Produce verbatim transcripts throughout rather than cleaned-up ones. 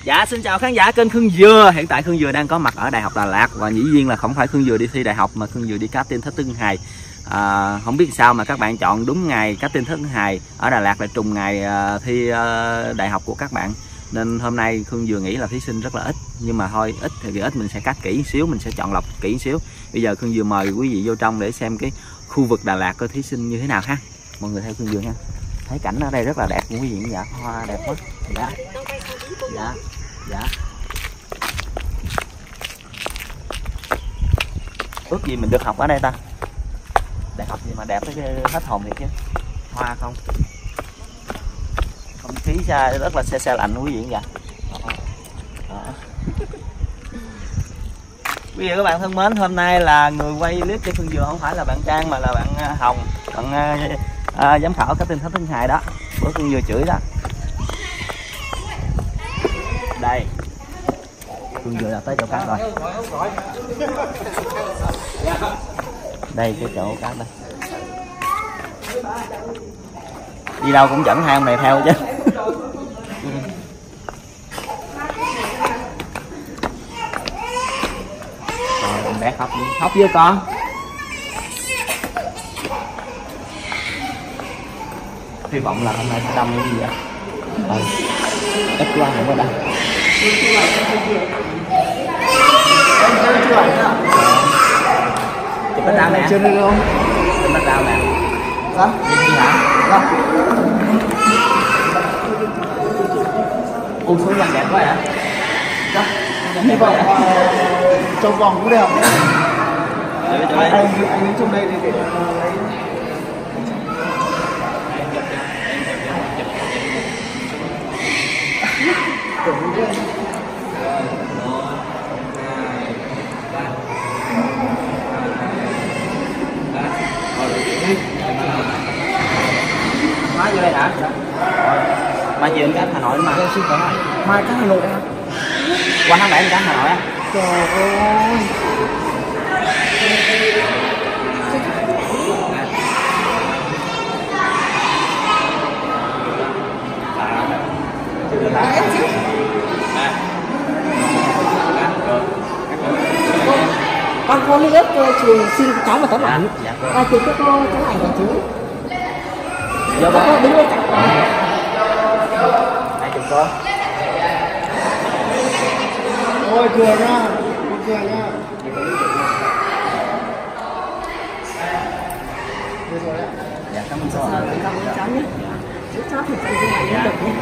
Dạ xin chào khán giả kênh Khương Dừa. Hiện tại Khương Dừa đang có mặt ở Đại học Đà Lạt. Và dĩ nhiên là không phải Khương Dừa đi thi đại học mà Khương Dừa đi cá tin Thế Tứ Hài. à, Không biết sao mà các bạn chọn đúng ngày cá tin Thế Tứ Hài ở Đà Lạt là trùng ngày uh, thi uh, đại học của các bạn. Nên hôm nay Khương Dừa nghĩ là thí sinh rất là ít. Nhưng mà thôi, ít thì ít mình sẽ cắt kỹ xíu, mình sẽ chọn lọc kỹ xíu. Bây giờ Khương Dừa mời quý vị vô trong để xem cái khu vực Đà Lạt có thí sinh như thế nào ha. Mọi người theo Khương Dừa nha. Thấy cảnh ở đây rất là đẹp quý vị. Dạ, hoa đẹp quá. Dạ. Dạ. Dạ. Ước gì mình được học ở đây ta. Đại học gì mà đẹp cái hết hồn thiệt chứ. Hoa không. Không khí xa rất là xe xe lạnh quý vị. Dạ. Đó. Đó. Quý vị các bạn thân mến, hôm nay là người quay clip cho Khương Dừa không phải là bạn Trang mà là bạn Hồng, bạn à, giám khảo cá tin Thế Tứ Hài đó. Bữa Khương Dừa chửi đó. Đây. Khương Dừa là tới chỗ cát rồi. Đây cái chỗ cát đây. Đi đâu cũng dẫn hai ông này theo chứ. Rồi, con bé khóc đi. Khóc với con. Hy vọng là hôm nay sẽ đông cái gì vậy? Ừ. Ít quá không có đông. Chụp bánh rau nè. Chưa được không? Chụp bánh rau nè. Hả? Đi thi hả? Không. Ui số vàng đẹp quá hả? Sao? Hy vọng trong vòng cũng đẹp. Anh anh đứng trong đây để lấy. Mai vô đây hả? Mai chiều anh cá Hà Nội mà. Mai cá Hà Nội hả? Qua tháng bảy anh cá Hà Nội á. Trời ơi. Con có lý ước trường xin cháu mà tấm ảnh. À, chị cho cô tấm ảnh của chú. Dạ cô đứng lên cạnh. Hai chục con. Ôi cười nha, cười nha. Dạ cảm ơn cháu. Cảm ơn cháu nhé. Chúc cháu thành công trong ngày liên tục nhé.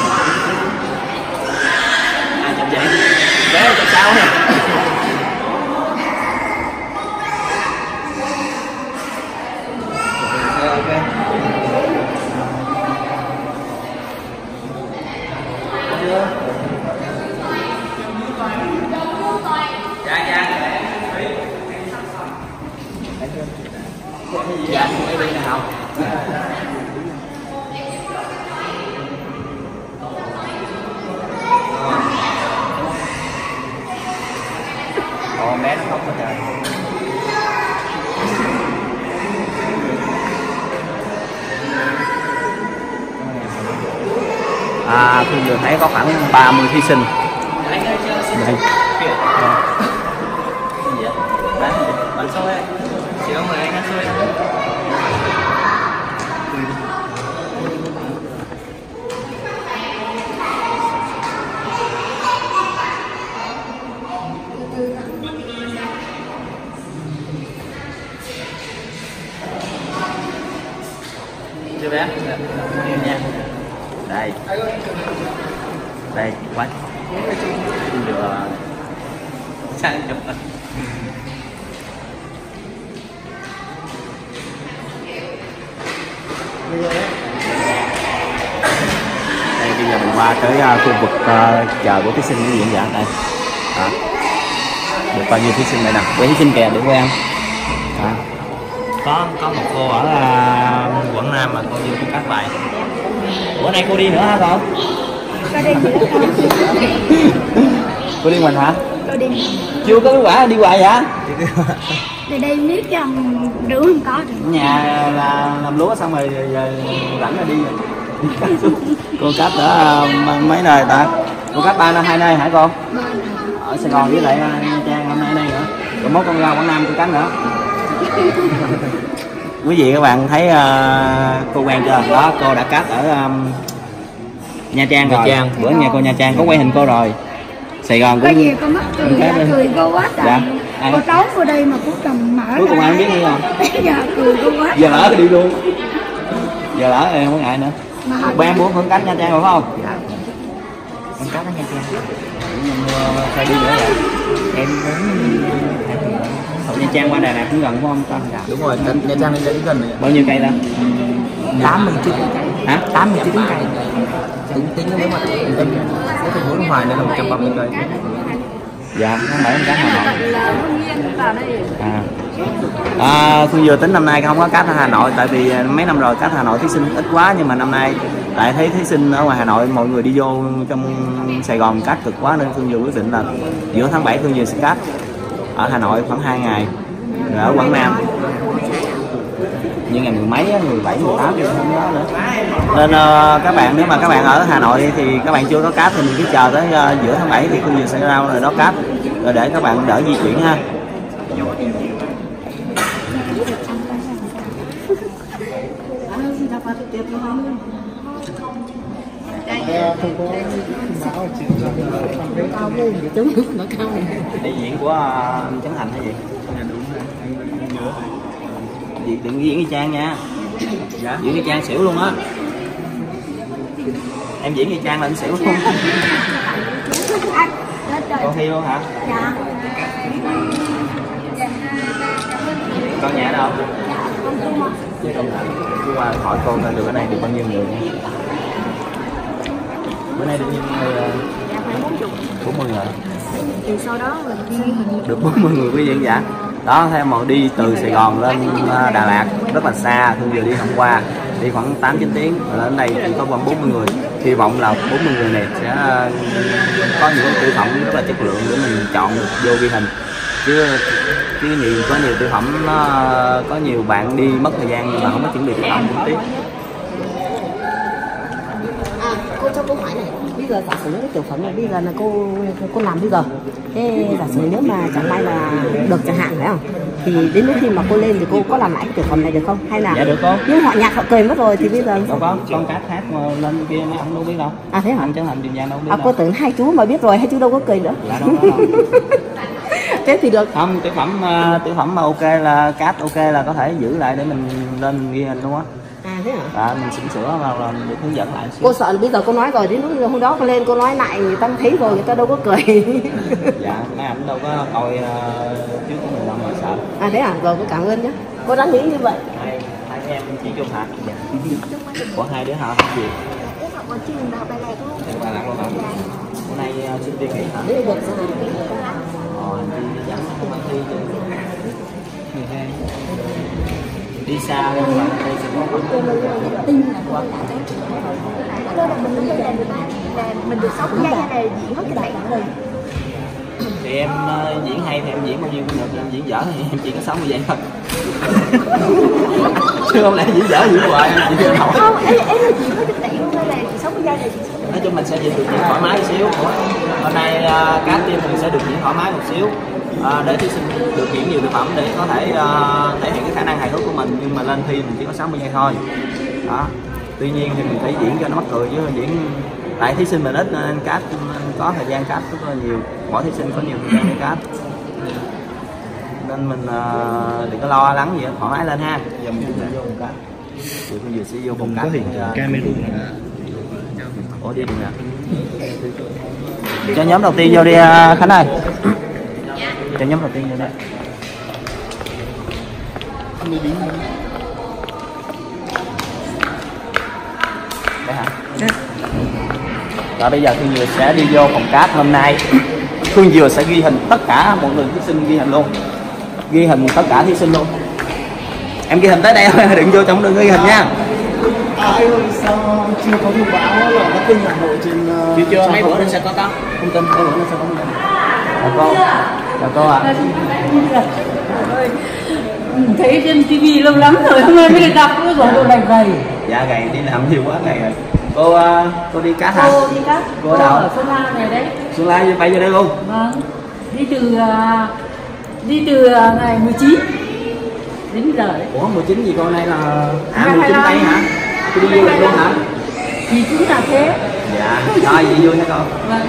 À chậm vậy. Bé chậm cháu nè. Dạ, em đi nào. Ồ, bé nó khóc quá trời. À, tôi vừa thấy có khoảng ba mươi thí sinh. Đây. Bạn số ấy. Chị có mời anh ăn xôi không? Chưa bé? Em nha. Đây. Đây, quay. Được. Sang chụp. Đây bây giờ mình qua tới uh, khu vực uh, chờ của thí sinh cái gì vậy đây. Đó. Được bao nhiêu thí sinh đây nè, với thí sinh kìa được quen. Đó. Có có một cô ở uh, Quảng Nam mà cô vô cô cắt bài. Bữa nay cô đi nữa hả con? Cô đi nữa con. Cô đi mình hả? Cô đi. Chưa có kết quả đi hoài hả? Từ đây nếu cho rượu không có được. Nhà là làm lúa xong rồi giờ rảnh là đi. Cô cắt đã mấy nơi ta? Cô cắt ba năm hai nơi hả con? Ở Sài Gòn với lại Nha Trang hôm nay đây nữa. Rồi mốt con ra Quảng Nam cô cắt nữa. Quý vị các bạn thấy uh, cô quen chưa? Đó, cô đã cắt ở um, Nha Trang rồi. Nha Trang. Bữa nhà cô Nha Trang có quay hình cô rồi. Sài Gòn cũng. Có gì con mắc cười ra cười cô quá trời. Dạ. Cô trốn vô đây mà cuối cùng mở. Cuối cùng ai biết đi không? Giờ cười cô quá. Giờ lỡ thì đi luôn. Giờ lỡ em không ngại nữa. Ba em muốn Phương cắt Nha Trang rồi phải không? Dạ. Em cắt ở Nha Trang. Sao đi nữa vậy? Em muốn Nha Trang qua Đà Lạt cũng gần phải không con? Dạ. Đúng rồi, Nha Trang lên đến gần rồi. Bao nhiêu cây ta? tám mươi chín cây. Hả? tám mươi chín cây. Tính tính nếu mà em có thành phố Hoài nên là một trăm ba mươi cây. Dạ, không phải em cắt Hà Nội. À. À, Phương vừa tính năm nay không có cắt ở Hà Nội tại vì mấy năm rồi cắt Hà Nội thí sinh ít quá, nhưng mà năm nay tại thấy thí sinh ở ngoài Hà Nội mọi người đi vô trong Sài Gòn cắt cực quá nên Phương vừa quyết định là giữa tháng bảy Phương vừa sẽ cắt ở Hà Nội khoảng hai ngày, rồi ở Quảng Nam như ngày mười mấy, mười bảy, mười tám thì không nhớ nữa. Nên uh, các bạn nếu mà các bạn ở Hà Nội thì các bạn chưa có cáp thì mình cứ chờ tới uh, giữa tháng bảy thì Phương vừa sẽ ra rồi đó cáp, rồi để các bạn đỡ di chuyển ha. Đại diện của anh Trấn Thành hay gì? Chị đừng diễn y chang nha. Dạ. Diễn y chang xỉu luôn á. Em diễn y chang là anh xỉu luôn. Con thi luôn hả? Dạ. Con nhà đâu? Chứ không phải. Cứ qua hỏi cô là được ở đây được bao nhiêu người nha. Bữa nay được nhiêu người? bốn mươi người. Thì sau đó mình đi hình được bốn mươi người quý vị giả. Đó, theo mà đi từ Sài Gòn lên Đà Lạt rất là xa, Thương vừa đi hôm qua đi khoảng tám chín tiếng, rồi đến đây chỉ có khoảng bốn mươi người. Hy vọng là bốn mươi người này sẽ có những tiểu phẩm rất là chất lượng để mình chọn được vô ghi hình. Chứ chứ nhiều có nhiều tiểu phẩm nó có nhiều bạn đi mất thời gian nhưng mà không có chuẩn bị tiểu phẩm cũng tiếc. À, cô cho câu hỏi này, bây giờ giả sử những cái tiểu phẩm này bây giờ là cô cô làm bây giờ, thế giả sử nếu mà chẳng may là được chẳng hạn phải không, thì đến lúc khi mà cô lên thì cô có làm lại cái tiểu phẩm này được không, hay là dạ được cô, nhưng họ nhạc họ cười mất rồi thì bây giờ đâu có con cát hát mà lên kia mấy ông đâu biết đâu. À thế hả? Anh Trấn Thành Tiền Giang đâu biết à, đâu. Cô tưởng hai chú mà biết rồi hai chú đâu có cười nữa. Dạ đâu có đâu. Thế thì được không, tiểu phẩm uh, tiểu phẩm mà ok là cát ok là có thể giữ lại để mình lên mình ghi hình luôn á. À thế hả? À, mình chỉnh sửa vào là được hướng dẫn lại. Cô sợ là bây giờ cô nói rồi đến lúc hôm đó cô lên cô nói lại người ta thấy rồi người ta đâu có cười. Dạ mấy anh đâu có coi uh, trước của mình đâu mà sợ. À thế à, rồi cô cảm ơn nhé, cô đã nghĩ như vậy. Hai, hai em chỉ chung hả? Dạ. Của hai đứa hả? Gì? học ở trường Đại học Đà Lạt luôn. Đà Lạt luôn hả? Bữa nay uh, sinh viên nghỉ hả? Đấy được rồi. Ờ, đi dẫn không ăn đi chứ. Đi xa luôn mà đây sẽ có tin là quá đó là mình là mình được sống giây hay là diễn hết kịch bản rồi. Thì em uh, diễn hay thì em diễn bao nhiêu cũng được, em diễn dở thì em chỉ có sáu mươi giây thôi. Chứ không lẽ diễn dở diễn hoài em chỉ diễn nổi. Không, ấy ấy là diễn hết kịch bản luôn hay là chỉ sáu mươi giây này chỉ sáu mươi. Nói chung mình sẽ diễn được diễn thoải mái một xíu. Hôm nay uh, các team mình sẽ được diễn thoải mái một xíu. À, để thí sinh được diễn nhiều thực phẩm để có thể uh, thể hiện cái khả năng hài hước của mình, nhưng mà lên thi mình chỉ có sáu mươi giây thôi đó. Tuy nhiên thì mình phải diễn cho nó mắc cười chứ diễn tại thí sinh mình ít nên cast có thời gian cast rất là nhiều, mỗi thí sinh có nhiều thời gian để cast nên mình uh, đừng có lo lắng gì, thoải mái lên ha. Giờ mình sẽ vô một cái thì bây giờ sẽ vô một cái camera. Ủa đi được nè, cho nhóm đầu tiên vô đi uh, Khánh ơi. Cho nhóm đầu tiên vô đây. Đây hả? Rồi bây giờ Phương Dừa sẽ đi vô phòng cát. Hôm nay Phương Dừa sẽ ghi hình tất cả mọi người thí sinh, ghi hình luôn, ghi hình tất cả thí sinh luôn. Em ghi hình tới đây thôi, đừng vô trong đừng ghi hình nha. Ai ơi sao chưa có thông báo là nó tin Hà Nội trên uh, chưa chưa mấy bữa nó sẽ có có thông tin, mấy bữa nó sẽ có thông tin. Chào cô, chào cô ạ. À. Thấy trên tivi lâu lắm rồi, hôm nay mới được gặp, cứ rồi đồ đành gầy. Dạ gầy đi làm nhiều quá gầy rồi. Cô uh, cô đi cát hả? Cô đi cát. Cô ở đâu? Ở Sơn La này đấy. Xuân Lai bay vô đây luôn. Vâng. Đi từ uh, đi từ uh, ngày mười chín đến giờ đấy. Ủa mười chín gì con này là à Ngày mười chín tây hả? Cô đi du lịch luôn hả? Thì cũng là thế. Dạ. Rồi vậy vui hả con? Vâng.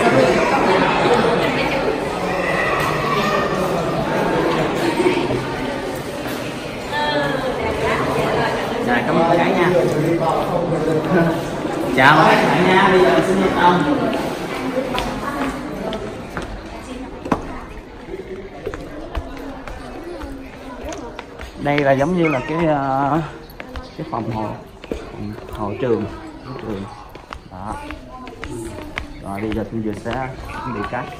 Dạ cảm ơn cả nha. Chào các bạn nha, bây giờ xin nhận ông. Đây là giống như là cái uh, cái phòng hồ hồ trường, trường đó. Rồi bây giờ tôi vừa sẽ chuẩn bị cắt.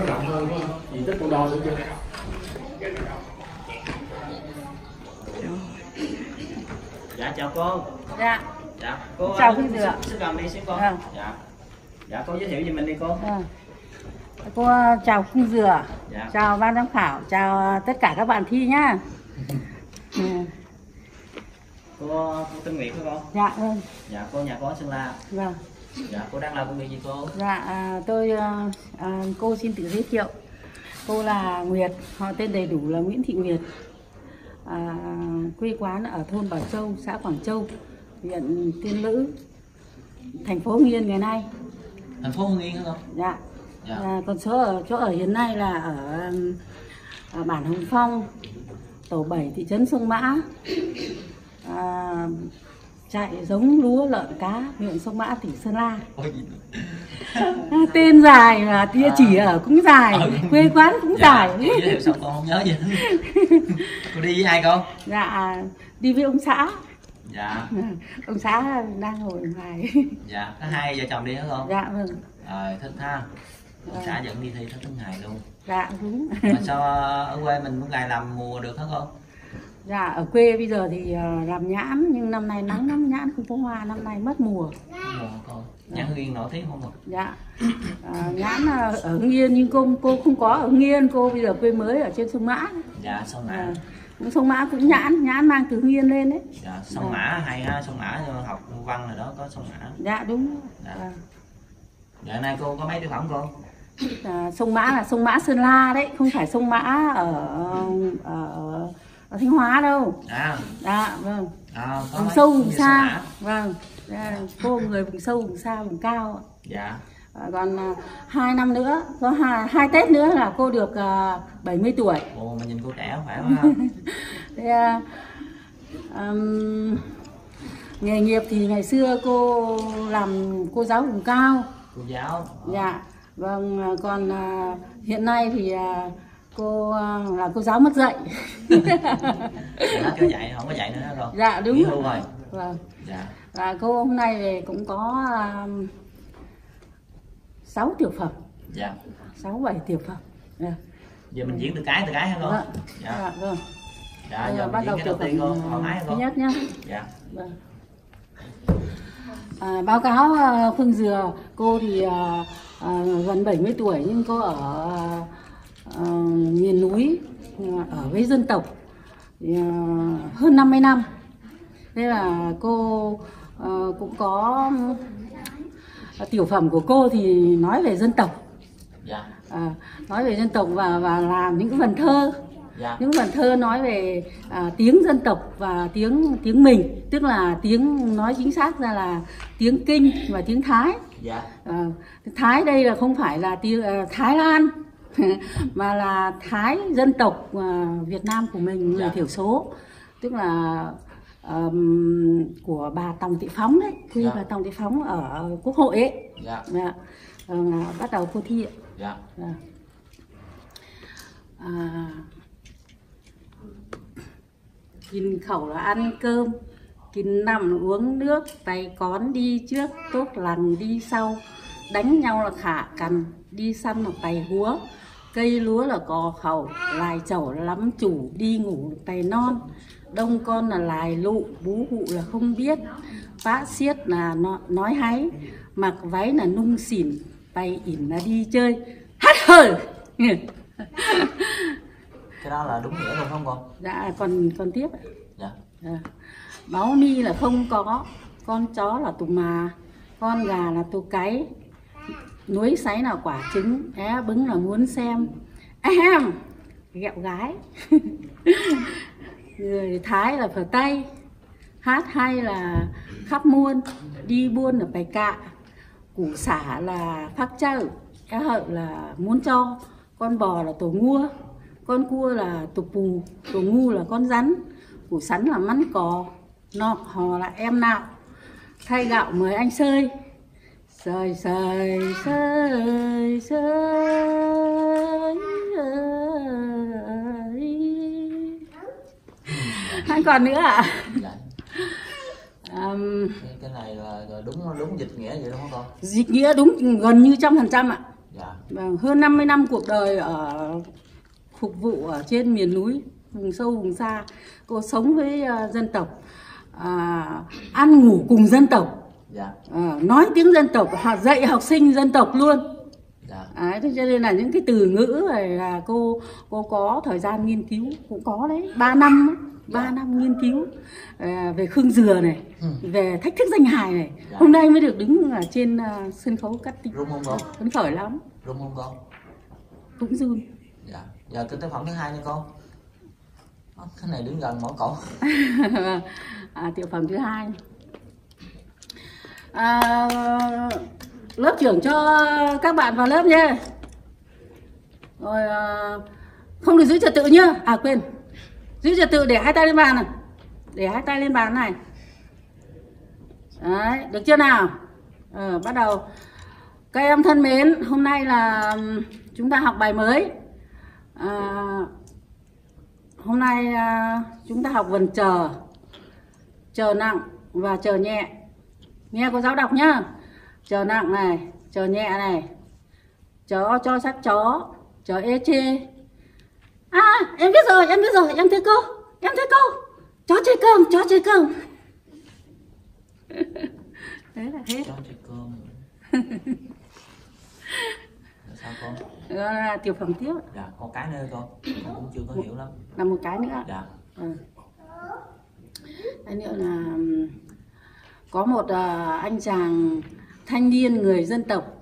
Dạ chào cô. Dạ. Dạ cô. Chào quý vị ạ. Xin gần đi xin cô. Vâng. Dạ. Dạ cô giới thiệu giùm mình đi cô. Vâng. Cô chào Khung Dừa. Dạ. Chào ban giám khảo, chào tất cả các bạn thi nhá. Ừ. Cô, cô tên Nguyệt phải không? Dạ vâng. Dạ cô nhà cô ở Sơn La. Vâng. Dạ cô đang làm công việc gì cô? Dạ à, tôi à, cô xin tự giới thiệu. Cô là Nguyệt, họ tên đầy đủ là Nguyễn Thị Nguyệt. À, quê quán ở thôn Bảo Châu, xã Quảng Châu, huyện Tiên Lữ, thành phố Hưng Yên ngày nay. Thành phố Hưng Yên hả không? Dạ. Dạ. À, còn chỗ ở chỗ ở hiện nay là ở, ở bản Hồng Phong, tổ bảy, thị trấn Sông Mã. À, chạy giống lúa lợn cá, huyện Sông Mã, tỉnh Sơn La. À, tên dài và địa chỉ ở cũng dài, ừ. Quê quán cũng dạ, dài. Giới thiệu xong con không nhớ gì. Cô đi với ai con? Dạ đi với ông xã. Dạ. Ông xã đang ngồi ngoài. Dạ có hai vợ chồng đi hả con? Dạ vâng. Rồi thích ha. Ông Vâng. xã dẫn đi thi Thánh Tấn Ngày luôn. Dạ đúng. Mà sao ở quê mình cũng ngày làm mùa được hả con? Dạ ở quê bây giờ thì làm nhãn nhưng năm nay nắng lắm, nhãn không có hoa, năm nay mất mùa. Mùa con. Nhãn Hưng Yên nổi tiếng không ạ? Dạ. À, nhãn ở Hưng Yên nhưng cô cô không có ở Hưng Yên, cô bây giờ quê mới ở trên sông Mã. Dạ sông Mã. À, cũng sông Mã cũng nhãn, nhãn mang từ Hưng Yên lên đấy. Dạ sông dạ. Mã hay ha, sông Mã học văn rồi đó có sông Mã. Dạ đúng. Dạ. À. Dạ nay cô có mấy đứa phẩm con? À, sông Mã là sông Mã Sơn La đấy, không phải sông Mã ở ở, ở Thanh Hóa đâu. À. Dạ vâng. À, vùng sâu vùng xa. Vâng. Dạ, cô người vùng sâu vùng xa vùng cao. Dạ. À, còn à, hai năm nữa, có hai, hai Tết nữa là cô được à, bảy mươi tuổi. Ồ mà nhìn cô trẻ khỏe quá ha. Thế, à, um, nghề nghiệp thì ngày xưa cô làm cô giáo vùng cao. Cô giáo. Dạ. Vâng, còn à, hiện nay thì à, cô à, là cô giáo mất dạy. Dạ cho dạy, không có dạy nữa rồi. Dạ đúng. Nghỉ hưu rồi. Vâng. Dạ. Và cô hôm nay về cũng có à, sáu tiểu phẩm. Dạ. sáu bảy tiểu phẩm. Dạ. Giờ mình diễn từ cái từ cái hả con? Dạ. Dạ. Dạ vâng. Dạ, giờ giờ bắt mình đầu diễn cái tiểu đầu tiên con, thoải mái phẩm con. thứ nhất nhá. Dạ. Vâng. À, báo cáo uh, Phương Dừa, cô thì uh, uh, gần bảy mươi tuổi nhưng cô ở uh, miền núi, uh, ở với dân tộc uh, hơn năm mươi năm. Thế là cô uh, cũng có uh, tiểu phẩm của cô thì nói về dân tộc. Dạ. À, nói về dân tộc và và làm những phần thơ. Dạ. Những phần thơ nói về à, tiếng dân tộc và tiếng tiếng mình, tức là tiếng nói chính xác ra là tiếng Kinh và tiếng Thái. Dạ. À, Thái đây là không phải là tiếng à, Thái Lan mà là Thái dân tộc à, Việt Nam của mình, người dạ. thiểu số, tức là um, của bà Tòng Thị Phóng đấy, quê dạ. bà Tòng Thị Phóng ở Quốc hội ấy. Dạ. Dạ. À, bắt đầu cô thi ạ. Dạ. Dạ. À, kín khẩu là ăn cơm, kín nằm uống nước, tay cón đi trước, tốt lành đi sau, đánh nhau là khả cằn, đi săn là tay húa, cây lúa là cò khẩu, lại chẩu lắm chủ, đi ngủ tay non, đông con là lại lụ, bú hụ là không biết, vã xiết là nói háy, mặc váy là nung xỉn, tay ỉn là đi chơi, hát hơi. Cái đó là đúng nghĩa luôn không con? Dạ còn còn tiếp. Dạ. Dạ. Báo ni là không có, con chó là tù mà, con gà là tu cáy, núi sáy là quả trứng, é bứng là muốn xem. Em ghẹo gái. Người Thái là phở tay, hát hay là khắp muôn, đi buôn là bài cạ, củ xả là phát chơi, é hậu là muốn cho, con bò là tổ ngua, con cua là tổ pù, tổ ngu là con rắn, củ sắn là mắn cò, nọ hò là em nạo, thay gạo mời anh sơi. Sơi sơi sơi sơi. Anh còn nữa ạ? Dạ. Um, cái, cái này là đúng đúng dịch nghĩa vậy đúng không con? Dịch nghĩa đúng gần như trăm phần trăm ạ. Dạ. Vâng, hơn năm mươi năm cuộc đời ở phục vụ ở trên miền núi, vùng sâu vùng xa. Cô sống với uh, dân tộc, uh, ăn ngủ cùng dân tộc. Dạ. À, nói tiếng dân tộc, dạy học sinh dân tộc luôn. Dạ. À, thế cho nên là những cái từ ngữ này là cô cô có thời gian nghiên cứu, cũng có đấy, ba năm ba Dạ. năm nghiên cứu à, về khương dừa này, Ừ. về thách thức danh hài này. Dạ. Hôm nay mới được đứng ở trên uh, sân khấu cắt tinh. Rung không con? Phấn khởi lắm. Rung không con? Cũng run. Dạ. Giờ cái tác phẩm thứ hai nha con. Cái này đứng gần mỏ cổ. À, tiểu phẩm thứ hai. À, lớp trưởng cho các bạn vào lớp nhé. Rồi à, không được giữ trật tự nhá. À quên, giữ trật tự để hai tay lên bàn này, để hai tay lên bàn này. Đấy, được chưa nào? Ờ, bắt đầu. Các em thân mến, hôm nay là chúng ta học bài mới. À, hôm nay à, chúng ta học vần chờ, chờ nặng và chờ nhẹ. Nghe cô giáo đọc nhá. Chờ nặng này, chờ nhẹ này, chó cho sắc chó, chó ê chê. À, em biết rồi, em biết rồi, em thấy cô, em thấy cô. Chó chơi cơm, chó chơi cơm. Đấy là hết. Chó chơi cơm. Sao con? Đó là tiểu phẩm tiếp. Dạ, con cái nữa con. Con cũng chưa có hiểu lắm. Là một cái nữa. Dạ. Ừ. Cái nữa là có một uh, anh chàng thanh niên người dân tộc,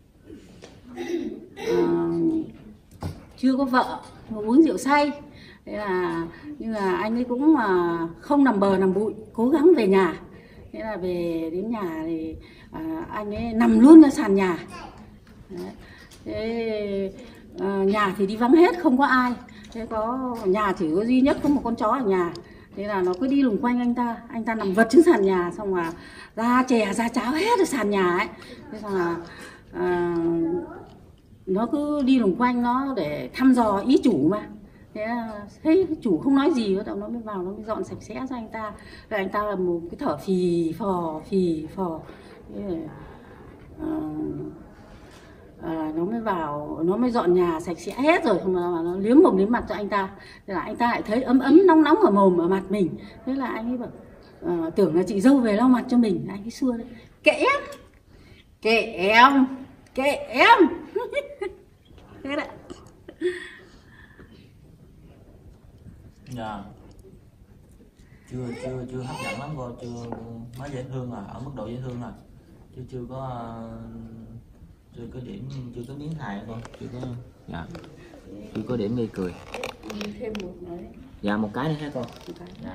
uh, chưa có vợ, uống rượu say. Thế là nhưng mà anh ấy cũng mà uh, không nằm bờ nằm bụi, cố gắng về nhà. Thế là về đến nhà thì uh, anh ấy nằm luôn ở sàn nhà. Đấy. Thế, uh, nhà thì đi vắng hết, không có ai. Thế có nhà chỉ có duy nhất có một con chó ở nhà. Thế là nó cứ đi lùng quanh anh ta, anh ta nằm vật trên sàn nhà, xong là ra chè ra cháo hết ở sàn nhà ấy. Thế xong là à, nó cứ đi lùng quanh nó để thăm dò ý chủ mà. Thế là thấy chủ không nói gì, nó mới vào, nó mới dọn sạch sẽ cho anh ta. Rồi anh ta là một cái thở phì phò phì phò. Thế là, à, À, nó mới vào, nó mới dọn nhà sạch sẽ hết rồi, mà nó liếm mồm liếm mặt cho anh ta. Thế là anh ta lại thấy ấm ấm nóng nóng ở mồm ở mặt mình. Thế là anh ấy bảo à, tưởng là chị dâu về lau mặt cho mình. Anh ấy xua đấy, kệ em, kệ em, kệ em. Thế đấy. Dạ. Chưa chưa chưa hấp dẫn lắm cô, chưa mới dễ thương à, ở mức độ dễ thương à, chưa chưa có chưa có điểm, chưa có miếng hài con, chưa có. Dạ. Chưa có điểm gây cười. Thêm một nữa. Dạ, một cái nữa hả con? Dạ.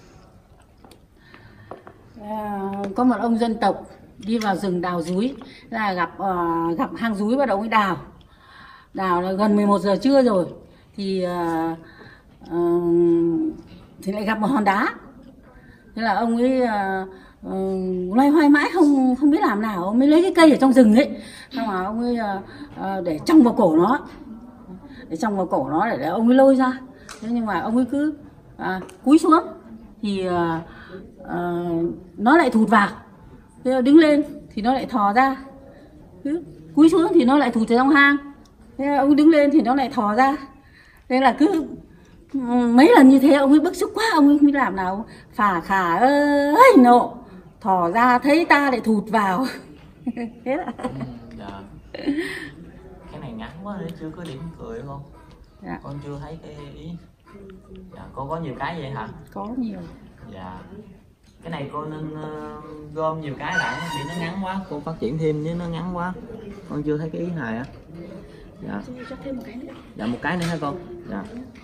À, có một ông dân tộc đi vào rừng đào dúi, là gặp uh, gặp hang dúi, bắt đầu ông ấy đào. Đào là gần mười một giờ trưa rồi thì uh, uh, thì lại gặp một hòn đá. Thế là ông ấy uh, uh, loay hoay mãi không không biết làm nào, ông mới lấy cái cây ở trong rừng ấy, xong rồi ông ấy uh, uh, để trong vào cổ nó, để trong vào cổ nó để, để ông ấy lôi ra. Thế nhưng mà ông ấy cứ uh, cúi xuống thì uh, uh, nó lại thụt vào. Thế là đứng lên thì nó lại thò ra, cứ cúi xuống thì nó lại thụt vào trong hang. Thế là ông đứng lên thì nó lại thò ra. Thế là cứ mấy lần như thế ông ấy bức xúc quá, ông ấy không biết làm nào, phà khà ơi nộ, thò ra thấy ta lại thụt vào. Thế là Ừ, dạ. Cái này ngắn quá để chưa có điểm cười không? dạ. Con chưa thấy cái ý. Dạ, con có nhiều cái vậy hả? Có nhiều. Dạ. Cái này cô nên uh, gom nhiều cái lại bị nó ngắn quá, cô phát triển thêm nếu nó ngắn quá. Con chưa thấy cái ý này á. Dạ. Cho thêm một cái nữa. Dạ một cái nữa hả cô? Dạ.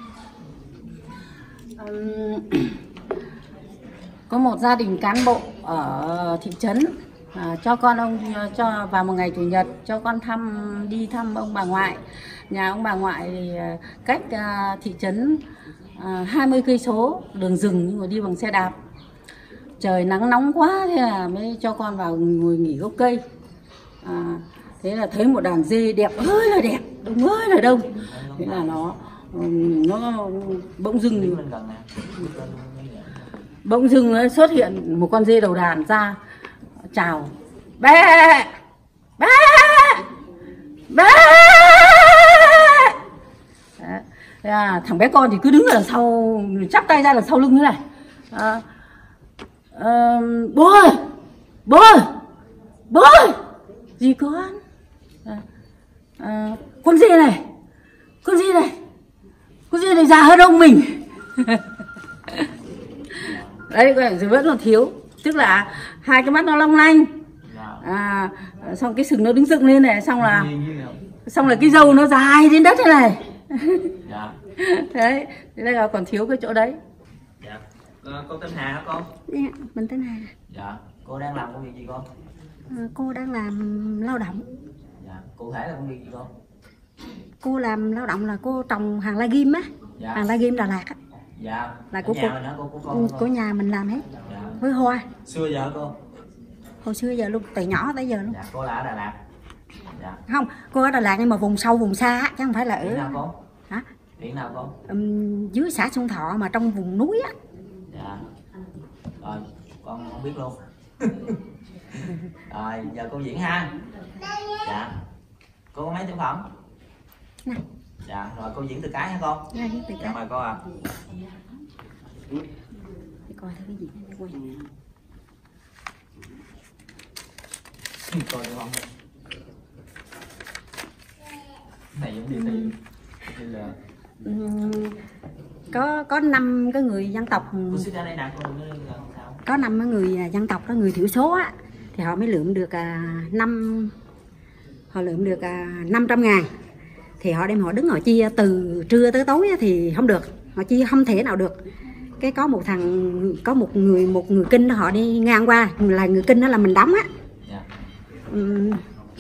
Um, có một gia đình cán bộ ở thị trấn à, cho con ông cho vào một ngày chủ nhật cho con thăm đi thăm ông bà ngoại. Nhà ông bà ngoại thì cách uh, thị trấn uh, hai mươi cây số, đường rừng nhưng mà đi bằng xe đạp. Trời nắng nóng quá thế là mới cho con vào ngồi nghỉ gốc cây. À, thế là thấy một đàn dê đẹp ơi là đẹp, đông ơi là đông. Thế là nó nó bỗng dưng bỗng dưng nó xuất hiện một con dê đầu đàn ra chào bé bé bé. À, thằng bé con thì cứ đứng ở đằng sau, chắp tay ra đằng sau lưng thế này. À, à, bố ơi bố ơi bố ơi gì con? À, à, con dê này con dê này con dê này già hơn ông mình. Đấy vẫn còn thiếu, tức là hai cái mắt nó long lanh, à, xong cái sừng nó đứng dựng lên này, xong là xong là cái râu nó dài đến đất thế này. Đấy, thế là còn thiếu cái chỗ đấy. Dạ. Cô tên Hà hả con? Dạ, mình tên Hà. Dạ. Cô đang làm công việc gì con? À, cô đang làm lao động. Dạ. Cụ thể là công việc gì con? Cô làm lao động là cô trồng hàng la ghim á. Dạ. Hàng la ghim Đà Lạt á. Dạ. Là của nhà cô, mình hả? Cô, của con của nhà mình làm hết. Dạ. Với hoa. Xưa giờ cô? Hồi xưa giờ luôn, từ nhỏ tới giờ luôn. Dạ. Cô là ở Đà Lạt. Dạ. Không, cô ở Đà Lạt nhưng mà vùng sâu vùng xa á, chứ không phải là ở. Điểm nào con? Hả? Điểm nào con? Um, dưới xã Xuân Thọ mà trong vùng núi á. Dạ. Rồi, con không biết luôn. Rồi, giờ cô diễn ha. Dạ. Cô có mấy tiểu phẩm? Này. Dạ, rồi cô diễn từ cái hả con? Dạ, diễn từ cái. Dạ, mời cô ạ. À. Để coi thấy cái gì quay. Coi được không? Này giống đi thi. Bây giờ Uhm, có có năm cái người dân tộc, có năm cái người dân tộc đó, người thiểu số á, thì họ mới lượm được à, năm họ lượm được à, năm trăm ngàn, thì họ đem họ đứng họ chia từ trưa tới tối á, thì không được, họ chia không thể nào được. Cái có một thằng có một người một người kinh đó, họ đi ngang qua là người kinh đó là mình đóng á. Uhm.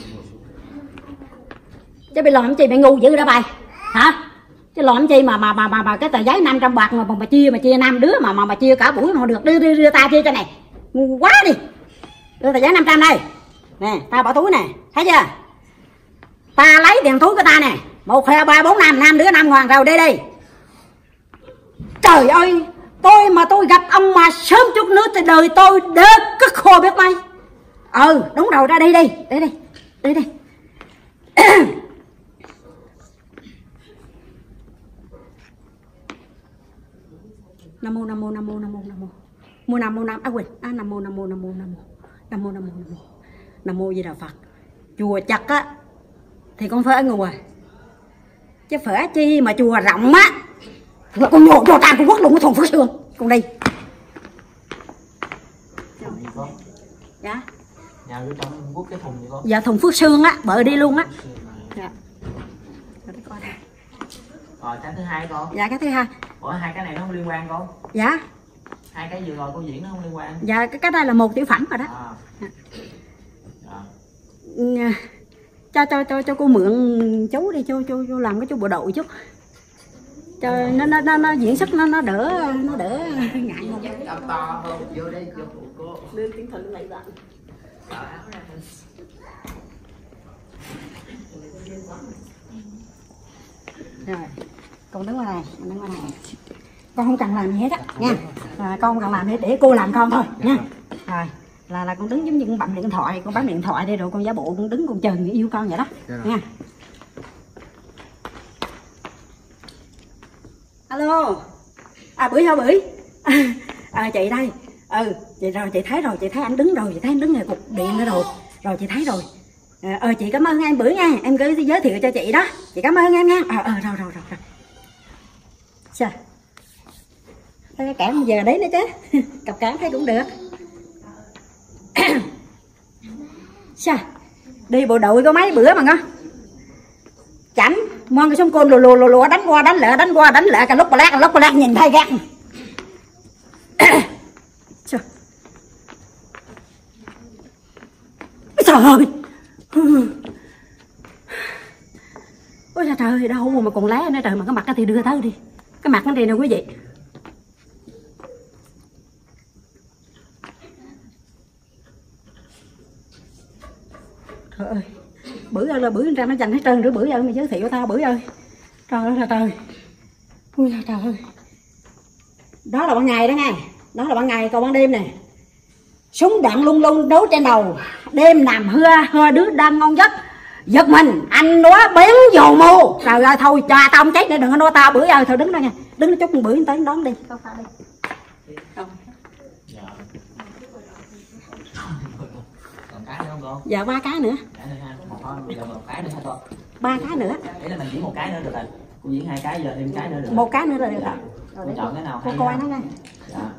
Chứ bị làm gì mày ngu dữ đó bài hả? Chứ làm chi mà mà mà mà, mà cái tờ giấy năm trăm bạc mà, mà mà chia mà chia năm đứa mà mà mà chia cả buổi mà được, đưa đưa, đưa ta chia cho này ngu quá đi. Đưa tờ giấy năm trăm đây nè, tao bỏ túi nè, thấy chưa? Ta lấy tiền túi của ta nè, một hai ba bốn năm, năm đứa năm ngàn rồi, đi đi. Trời ơi, tôi mà tôi gặp ông mà sớm chút nữa thì đời tôi đớt cất khô biết mấy. Ừ đúng rồi, ra đi đi đi đi đi đi. Nam mô nam mô nam mô nam mô nam mô mô nam mô nam à quên à nam mô nam mô nam mô nam mô nam mô nam mô nam mô nam mô Di Đà Phật. Chùa chặt á thì con phải ở ngoài, chứ phải chi mà chùa rộng á là con nhổ cho tam Trung Quốc luôn, cái thùng Phước Sương con đi. Dạ. Nhà ở trong Trung Quốc cái thùng gì con? Dạ thùng Phước Sương á, bợ đi luôn á. Dạ. Rồi đi coi đây. Rồi cái thứ hai con? Dạ cái thứ hai. Ủa hai cái này nó không liên quan con? Dạ. Hai cái vừa rồi cô diễn nó không liên quan? Dạ cái cái đây là một tiểu phẩm rồi đó. À. Dạ. Cho cho cho cho cô mượn chú đi, cho cho cho làm cái chú bộ đội chút. Cho nó nó nó, nó diễn xuất nó nó đỡ nó đỡ ngại không? To hơn vô đây vô cô. Lên tiếng thử lại bạn. Rồi, con đứng qua này, đứng qua này. Con không cần làm gì hết á nha. À, con không cần làm gì hết, để cô làm con thôi nha. Rồi, là là con đứng giống như con bấm điện thoại, con bấm điện thoại đây rồi con giả bộ con đứng con chờ người yêu con vậy đó. Nha. Alo. À Bưởi hả Bưởi? À, chị đây. Ừ, chị rồi chị thấy rồi, chị thấy anh đứng rồi, chị thấy anh đứng ngay cục điện nữa rồi. Rồi chị thấy rồi. Ờ chị cảm ơn em Bưởi nha, em cứ giới thiệu cho chị đó. Chị cảm ơn em nha. Ờ ờ rồi rồi rồi rồi. Sao? Cái cản giờ đấy nữa chứ. Cặp cản thấy cũng được. Sao đi bộ đội có mấy bữa mà ngó chảnh mon cái súng côn lùa lùa lùa lùa đánh qua đánh lại đánh qua đánh lại cả lúc bà lát cả lúc bà lát nhìn thấy ghét. Trời trời ơi, ôi trời trời đâu mà còn lá nữa trời, mà cái mặt nó thì đưa tới đi, cái mặt nó thì nè quý vị. Trời ơi, bữa ơi là bữa ra nó dành hết trơn rồi, bữa ơi mày giới thiệu tao bữa ơi. Trời ơi là trời, ui là trời ơi. Đó là ban ngày đó nghe, đó là ban ngày, còn ban đêm nè súng đạn lung lung đấu trên đầu, đêm nằm hưa hưa đứa đang ngon giấc, giật mình anh nó bén dồ mù. Trời ơi thôi cho tao không chết nữa, đừng có nói tao bữa ơi. Thôi đứng đó nha, đứng đó chút một bữa tới đón đi. Không sao đi. Không. Còn cái nữa không con? Dạ ba cái nữa. Cái nữa ha. Một thôi, bây giờ một cái nữa hả con? Ba cái nữa. Để là mình diễn một cái nữa được rồi. Cô diễn hai cái giờ thêm cái nữa được. Một cái nữa là được rồi. Rồi để chọn cái nào cô hay coi ha. nó nha. Dạ.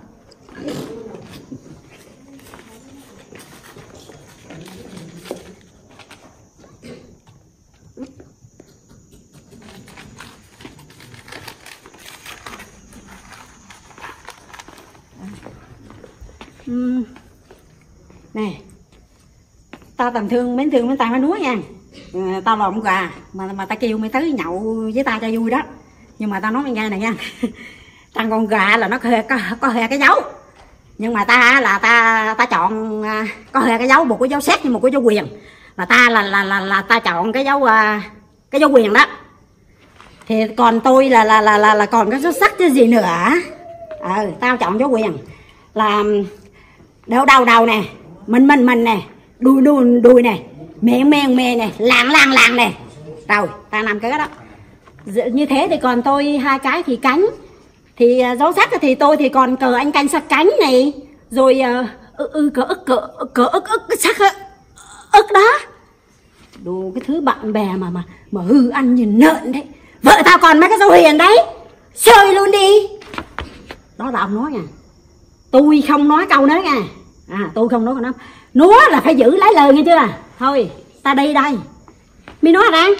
Uhm. Nè tao tầm thương mến thương mến tay mến núa nha. Ừ, tao là ông gà mà mà tao kêu mày tới nhậu với tao cho vui đó, nhưng mà tao nói mày nghe này nha. Thằng con gà là nó có, có, có hề cái dấu, nhưng mà ta là ta ta chọn có hề cái dấu, một cái dấu xét như một cái dấu quyền, là ta là là là, là ta chọn cái dấu cái dấu quyền đó. Thì còn tôi là là là là, là còn cái dấu sắc chứ gì nữa. Ờ tao chọn dấu quyền là đầu đầu đầu nè, mình mình mình nè, đuôi đuôi đuôi nè, miệng men mè nè, làng làng làng nè. Rồi ta làm cái đó như thế. Thì còn tôi hai cái thì cánh, thì dấu sắc thì tôi thì còn cờ anh canh sắc cánh này, rồi ư ư cờ ức cờ cờ ức ức sắc ức đó. Đồ cái thứ bạn bè mà mà mà hư ăn nhìn nợn đấy. Vợ tao còn mấy cái dấu huyền đấy, chơi luôn đi. Đó là ông nói nha, tôi không nói câu nữa nha. À tôi không nói câu đó, nó là phải giữ lấy lời nghe chưa. Thôi ta đi đây, mi nói ra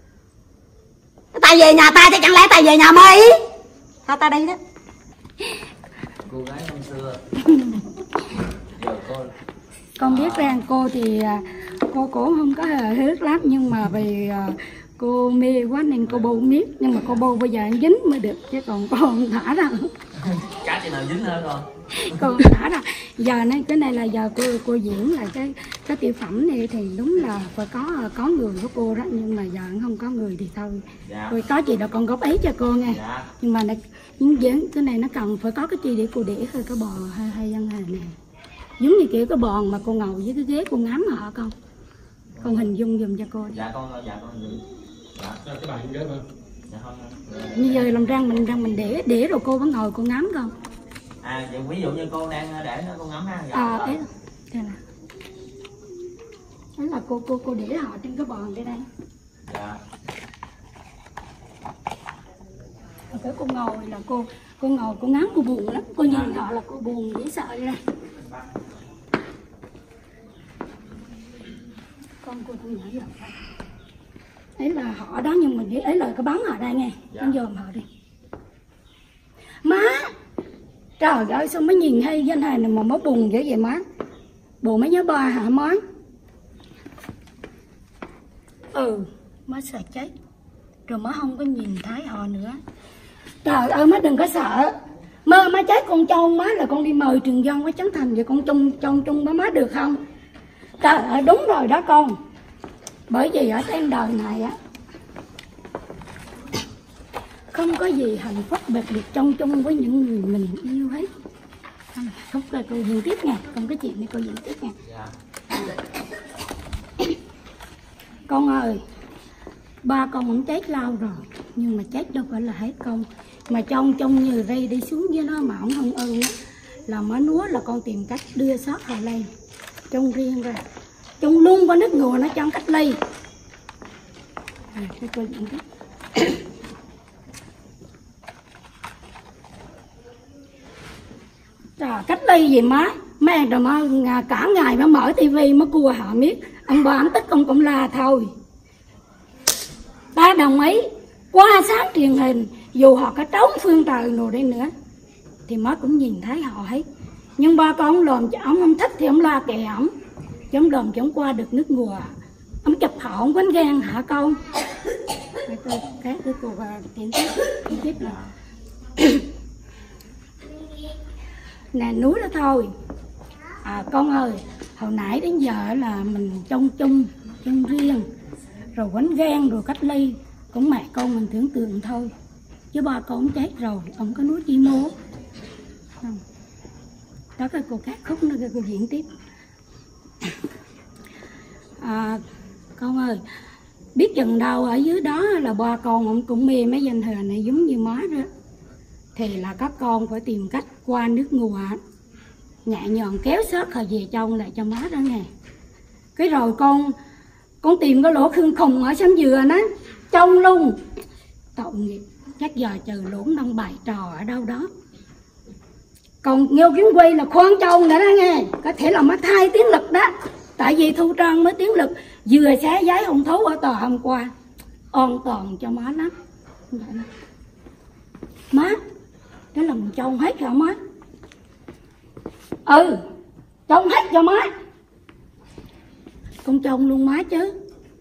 ta về nhà ta chứ chẳng lẽ ta về nhà mày. Thôi ta đi đó. Cô gái năm xưa. Giờ cô Con biết rằng cô thì cô cũng không có hề hước lắm, nhưng mà vì cô mê quá nên cô bô miết, nhưng mà cô bô bây giờ dính mới được, chứ còn cô không thả ra. cá chị nào dính hơn con? Cô thả ra. Giờ này cái này là giờ cô cô diễn là cái cái tiểu phẩm này thì đúng là phải có có người của cô đó, nhưng mà giờ không có người thì thôi. Dạ. Rồi có chị đã con góp ý cho cô nghe. Dạ. Nhưng mà này, những diễn cái này nó cần phải có cái chi để cô để hơi cái bò hay hay dân hề nè, giống như kiểu cái bòn mà cô ngồi với cái ghế cô ngắm họ con. Con hình dung dùm cho cô. Dạ con, dạ con giữ. Dạ. Cái bàn ghế thôi. Dạ không. Như giờ làm răng mình răng mình để để rồi cô vẫn ngồi cô ngắm con. À vậy ví dụ như cô đang để nó con ngắm ha. Dạ. À đấy, đây là đấy là cô cô cô để họ trên cái bòn đây đây. Dạ. Cái cô ngồi là cô cô ngồi cô ngắm cô buồn lắm, cô nhìn họ là cô buồn dễ sợ vậy. Con cô tôi nhảy vào ấy là họ đó, nhưng mình ấy là cái bắn ở đây nghe. Dạ. Con dòm họ đi má. Trời ơi sao mới nhìn hay danh hài này mà mới buồn dữ vậy má. Buồn mới nhớ ba hả má. Ừ má sợ chết rồi má không có nhìn thấy họ nữa. Trời ơi má đừng có sợ, mơ má chết con trâu má là con đi mời Trường Dân với Trấn Thành vậy, con chung chung chung với má được không? Trời ơi đúng rồi đó con, bởi vì ở trên đời này á không có gì hạnh phúc biệt biệt chung chung với những người mình yêu hết. Không là cô diễn tiếp nha, không có chuyện này cô diễn tiếp nha. Con ơi, ba con cũng chết lâu rồi, nhưng mà chết đâu phải là hết con. Mà trong trong như rây đi xuống với nó mà ổng không ơn á, là má núa là con tìm cách đưa sót họ lên trong riêng ra, trong luôn qua nước ngùa nó trong cách ly. À, cho cô diễn tiếp. Trời, cách ly gì má, mấy rồi má cả ngày má mở tivi má cua họ miết. ông bà ông Tích ông cũng là thôi. Ta đồng ý qua sáng truyền hình, dù họ có trống phương trời rồi đi nữa thì má cũng nhìn thấy họ hết. Nhưng ba con ông làm cho ông không thích thì ông la kệ ổng, chứ ông làm cho ông qua được nước ngoài. Ông chụp họ ông quánh gan hả con. Cái cái cô và chuyện tiếp tiếp là nè núi đó thôi. À con ơi, hồi nãy đến giờ là mình trông chung chung riêng rồi quánh gan rồi cách ly, cũng mẹ con mình tưởng tượng thôi, chứ ba con chết rồi ông có nói chi mô không. Đó cái cô cắt khúc nó cô diễn tiếp. À, con ơi, biết chừng đâu ở dưới đó là ba con ông cũng mê mấy danh hờ này giống như má đó, thì là các con phải tìm cách qua nước ngoài nhẹ nhàng kéo sớt họ về trong lại cho má đó nghe. Cái rồi con con tìm cái lỗ khương khùng ở xóm dừa nó trong luôn, tội nghiệp, chắc giờ trừ lũng đang bài trò ở đâu đó. Còn Nghêu Kiến Quy là khoan châu nữa đó nghe, có thể là má thay tiếng lực đó, tại vì Thu Trang mới tiếng lực vừa xé giấy hung thú ở tòa hôm qua, an toàn cho má lắm. Má, đó là mình trông hết hả má? Ừ, trông hết cho má. Con trông luôn má chứ.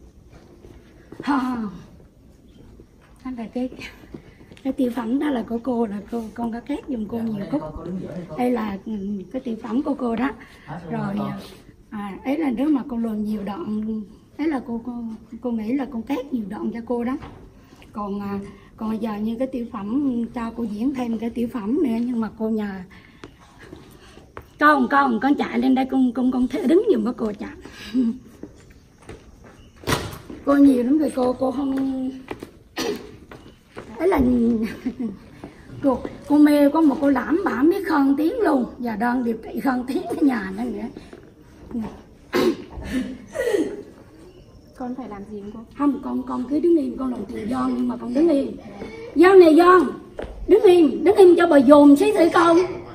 À, đó là cái cái tiêu phẩm đó là của cô, là cô con có két giùm cô nhiều khúc. Đây là cái tiêu phẩm của cô đó. Rồi à, ấy là nếu mà cô luồn nhiều đoạn, ấy là cô cô cô nghĩ là con két nhiều đoạn cho cô đó. Còn à, còn giờ như cái tiêu phẩm cho cô diễn thêm cái tiêu phẩm nữa, nhưng mà cô nhờ con con con chạy lên đây con con con thể đứng giùm với cô chạy. Cô nhiều lắm rồi cô cô không ấy là cô cô mê có một cô lãm bả biết khăn tiếng luôn, và đang điều trị khăn tiếng ở nhà nữa nữa. Con phải làm gì không cô? Không, con con cứ đứng im, con làm tiền Giòn nhưng mà con đứng im. Giòn này Giòn, đứng im, đứng im cho bà dồn xí thử con.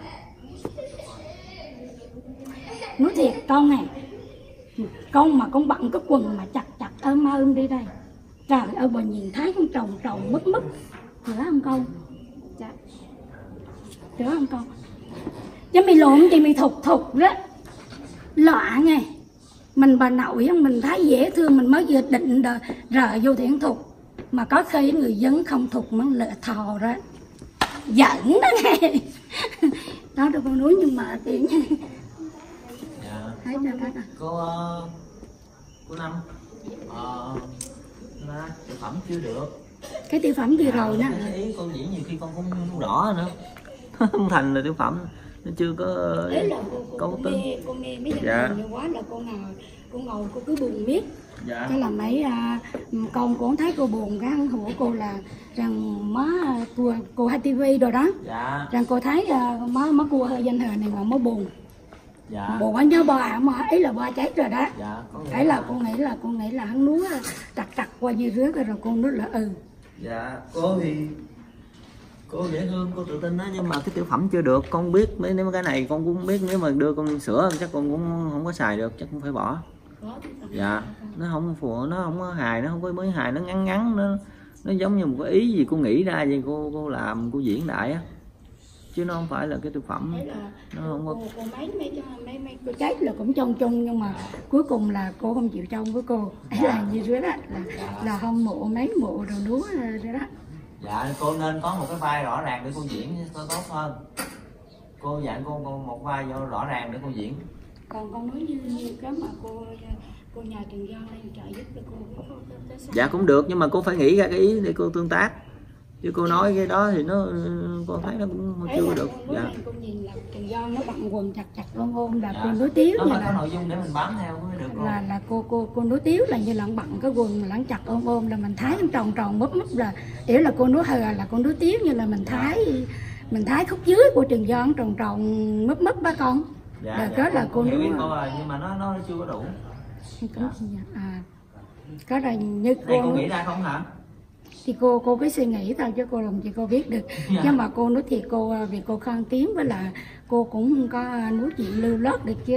Nói thiệt con này, con mà con bận cái quần mà chặt chặt ôm ôm đi đây, trời ơi bà nhìn thấy con trồng trồng mất mất, hiểu không con? Dạ. Hiểu không con? Chứ mày lộn thì mày thục thục đó, lọa nghe. Mình bà nội mình thấy dễ thương, mình mới vừa định đờ, rờ vô thiện thục, mà có khi người dân không thục mà lỡ thò ra, giận đó nghe. Đó đâu con nói nhưng mà thì thấy ra đó. Cô uh, cô Năm, uh, là thực phẩm chưa được. Cái tiêu phẩm vừa rồi đó. Ý con diễn nhiều khi con không, không rõ nữa. Không thành là tiêu phẩm, nó chưa có câu tính. Cô mê mấy dạ. Nhiều quá là cô nào cô ngồi cô cứ buồn miết. Dạ. Cái là mấy à, con cũng thấy cô buồn, cái ăn hổ cô là rằng má cô cô hai tivi rồi đó. Dạ. Rằng cô thấy à, má má cô hơi danh hờ này mà má buồn. Dạ. Buồn anh nhớ bà mà ấy là ba chết rồi đó. Dạ. Ấy là cô nghĩ là cô nghĩ là hắn núa chặt chặt qua dưới rứa rồi cô nói là ừ. Dạ. Cô thì cô dễ thương, cô tự tin đó, nhưng mà cái tiểu phẩm chưa được. Con biết mấy nếu cái này con cũng biết, nếu mà đưa con sữa chắc con cũng không có xài được, chắc cũng phải bỏ. Dạ, nó không phù, nó không có hài, nó không có mới hài, nó ngắn ngắn, nó nó giống như một cái ý gì cô nghĩ ra vậy cô cô làm cô diễn đại á, chứ nó không phải là cái thực phẩm. Nó không có. Cô mấy mấy mấy mấy cô chết là cũng trong chung, nhưng mà cuối cùng là cô không chịu trong với cô. Ấy là như thế đó, là là không mộ mấy mộ đồ lúa rồi đó. Dạ, cô nên có một cái vai rõ ràng để cô diễn nó tốt hơn. Cô dặn cô, cô một vai rõ ràng để cô diễn. Còn con nói như, như cái mà cô cô nhà Trần Giang lên trợ giúp cho cô có, có, có dạ cũng được, nhưng mà cô phải nghĩ ra cái ý để cô tương tác, chứ cô nói cái đó thì nó con thấy nó cũng chưa là được. Dạ. Cô nhìn là Trần Giang nó bận quần chặt chặt ôm ôm là dạ. Cô đối tiếu đó như là là có nội dung để mình bám theo mới được cô. Là là cô cô cô đối tiếu là như là bận cái quần lẫn chặt ôm ôm là mình thấy tròn tròn mấp mấp, là để là cô nói hờ là con đối tiếu như là mình thấy mình thấy khúc dưới của Trần Giang tròn tròn mấp mấp ba con. Dạ, là dạ, đó là cô nói rồi, nhưng mà nó nó chưa có đủ. Dạ. À, có là như cô, cô nghĩ ra không hả? Thì cô cô cái suy nghĩ thôi chứ cô làm gì cô biết được. Dạ. Nhưng mà cô nói thì cô vì cô khăn tiếng với là cô cũng không có nói chuyện lưu lót được chứ.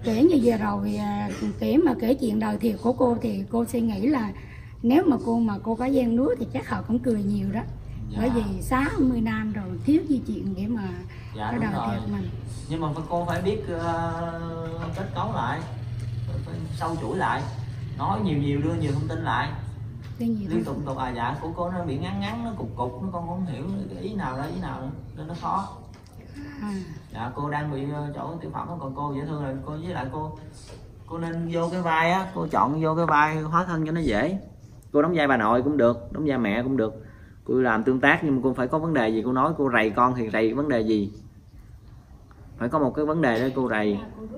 kể như vừa rồi kể mà kể chuyện đời thiệt của cô thì cô suy nghĩ là nếu mà cô mà cô có gian núi thì chắc họ cũng cười nhiều đó. Dạ. Bởi vì sáu mươi năm rồi thiếu gì chuyện để mà dạ, cái đời thiệt mình. Nhưng mà cô phải biết uh, kết cấu lại, phải sâu chuỗi lại, nói nhiều nhiều, đưa nhiều thông tin lại, liên tục tục. À dạ, của cô nó bị ngắn ngắn, nó cục cục, nó con không hiểu ý nào đó ý nào nữa, nên nó khó. À. Dạ, cô đang bị chỗ tiểu phẩm, còn cô dễ thương rồi. Cô với lại cô cô nên vô cái vai á, cô chọn vô cái vai hóa thân cho nó dễ. Cô đóng vai bà nội cũng được, đóng vai mẹ cũng được, cô làm tương tác, nhưng mà cô phải có vấn đề gì cô nói. Cô rầy con thì rầy vấn đề gì, phải có một cái vấn đề để cô rầy.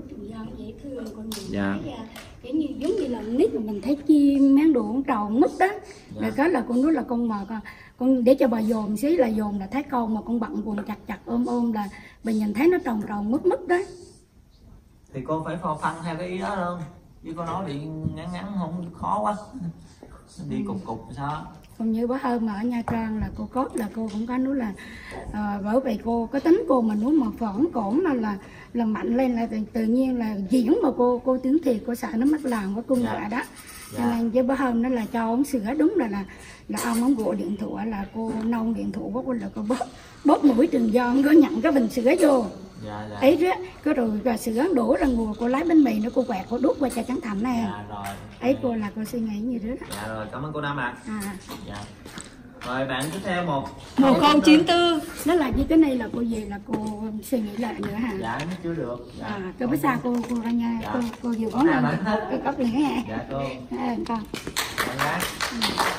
Dạ. Kiểu như giống như là nít mà mình thấy chim máng đồ tròn nút đó. Dạ. Rồi cái là con nói là con mà con, con để cho bà dồn xí là dồn là thấy con mà con bận quần chặt chặt ôm ôm là bà nhìn thấy nó tròn tròn mứt mứt đó. Thì cô phải phò phăng theo cái ý đó luôn, chứ cô nói bị ngắn ngắn không khó quá, đi cục cục sao. Còn như bữa hôm mà ở Nha Trang là cô cốt là cô cũng có nói là à, bởi vì cô có tính cô mà nói mà phỏng cổn mà là là mạnh lên là tự, tự nhiên là diễn mà cô cô tiếng thiệt cô sợ nó mất lòng với cung dạ. Vậy đó. Dạ. Cho nên với bữa hôm nó là cho ông sửa đúng là là là ông ông gọi điện thoại là cô nông điện thoại của cô là cô bóp bóp mũi Trường Giang có nhận cái bình sữa vô. Dạ, dạ. Ấy đó, có rồi và sữa đổ ra ngồi cô lấy bánh mì nó cô quẹt cô đút qua cho Trấn Thành này. Dạ, rồi. Ấy cô là cô suy nghĩ như thế đó. Dạ rồi, cảm ơn cô Năm ạ. À. À. Dạ. Rồi bạn tiếp theo một một con chín tư nó là như cái này là cô về là cô suy nghĩ lại nữa hả? Dạ nó chưa được. Dạ. À, cô biết sao cô cô ra nha. Dạ. cô cô vừa có à, này cái cốc này hả? Dạ cô. À, con. Dạ. Ừ.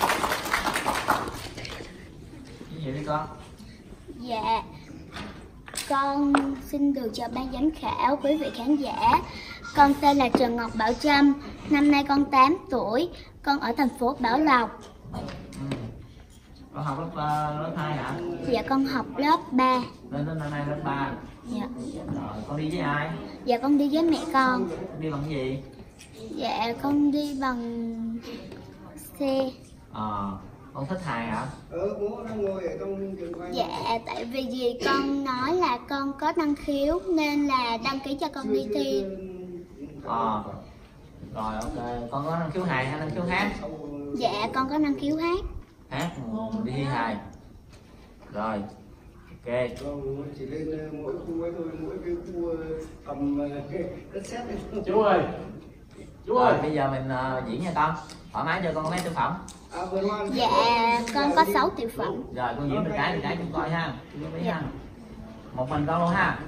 Cái gì đi con? Dạ. Con xin được chào ban giám khảo, quý vị khán giả. Con tên là Trần Ngọc Bảo Trâm, năm nay con tám tuổi, con ở thành phố Bảo Lộc. Ừ. Con học lớp uh, lớp hai hả? Dạ con học lớp ba. Lên đến năm nay lớp ba. Dạ. Rồi con đi với ai? Dạ con đi với mẹ con. Đi bằng cái gì? Dạ con đi bằng xe. Ờ, à, con thích hài hả? Dạ tại vì gì con nói là con có năng khiếu nên là đăng ký cho con đi thi. Ờ. À, rồi ok, con có năng khiếu hài hay năng khiếu hát? Dạ con có năng khiếu hát. Hát đi thi hài. Rồi. Ok. Chỉ lên mỗi khu ấy thôi, mỗi cái khu tầm đất sét này. Chú ơi. Chú ơi, bây giờ mình uh, diễn nha con. Thoải mái cho con có mấy tiểu phẩm. Dạ con có sáu tiểu phẩm. Rồi con diễn một cái một cái chúng coi ha. Dạ. Ha. Một mình con luôn ha.